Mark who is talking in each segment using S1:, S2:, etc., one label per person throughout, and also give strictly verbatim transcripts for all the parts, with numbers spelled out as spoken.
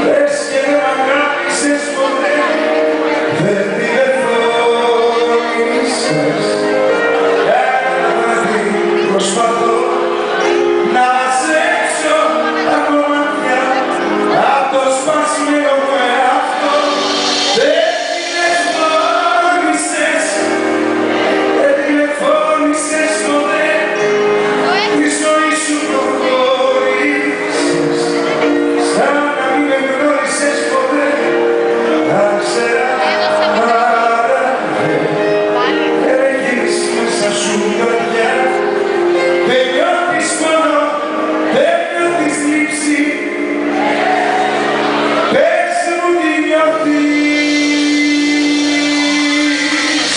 S1: Λες και δεν μ' αγάπησες ποτέ, δεν τηλεφώνησες. Ένα βράδυ προσπαθώ να μαζέψω τα κομμάτια απ' το σπασμένο μου εαυτό. Δεν τηλεφώνησες, δεν τηλεφώνησες ποτέ, τη ζωή σου προχώρησες σαν να μην με γνώρισες ποτέ. Αν ξέρα έλεγες μέσα σου καρδιά, δεν νιώθεις πόνο, δεν νιώθεις θλίψη, πες μου τι νιώθεις.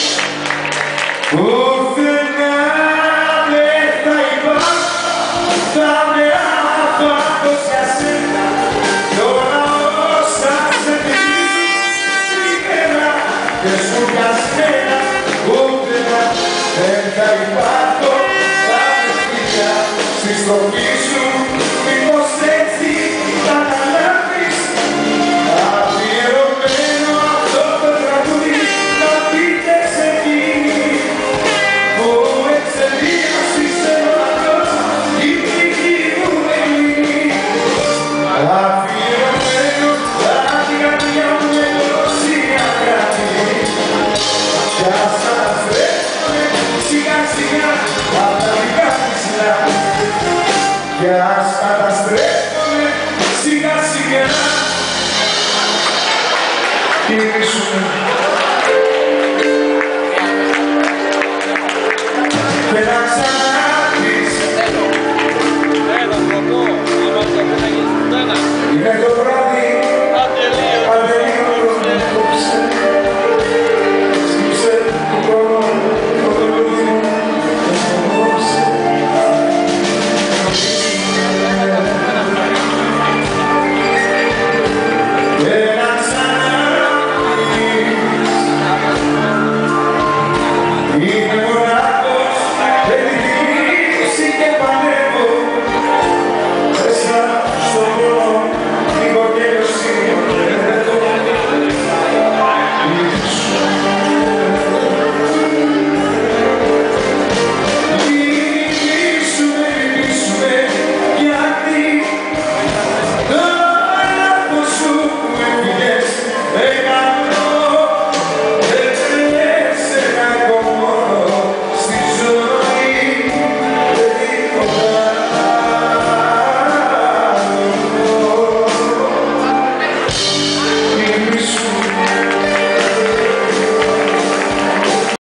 S1: Πουθενά δεν θα υπάρχω, θα με απάθος για σένα, τώρα όσα σε πήγαινα και σου για σένα. Πουθενά δεν θα υπάρχω, θα με σπίτια στη στροφή σου, μήπως έτσι θα αναλάβεις. Αφιερωμένο αυτό το τραγούδι να πείτε σε εκείνη που εξαιτίας της ενότητας η ψυχή μου δεν λύνει. Αφιερωμένο σαν την καρδιά μου ενώσει αγάπη, κι ας καταστρέφομαι σιγά σιγά απ' τα δικά της λάθη, κι ας καταστρέφομαι σιγά σιγά. Κοιμήσου και να ξανάρθεις.
S2: Θέλω να το πω, άμα το να γίνει ένα.
S1: Είναι το πράγμα.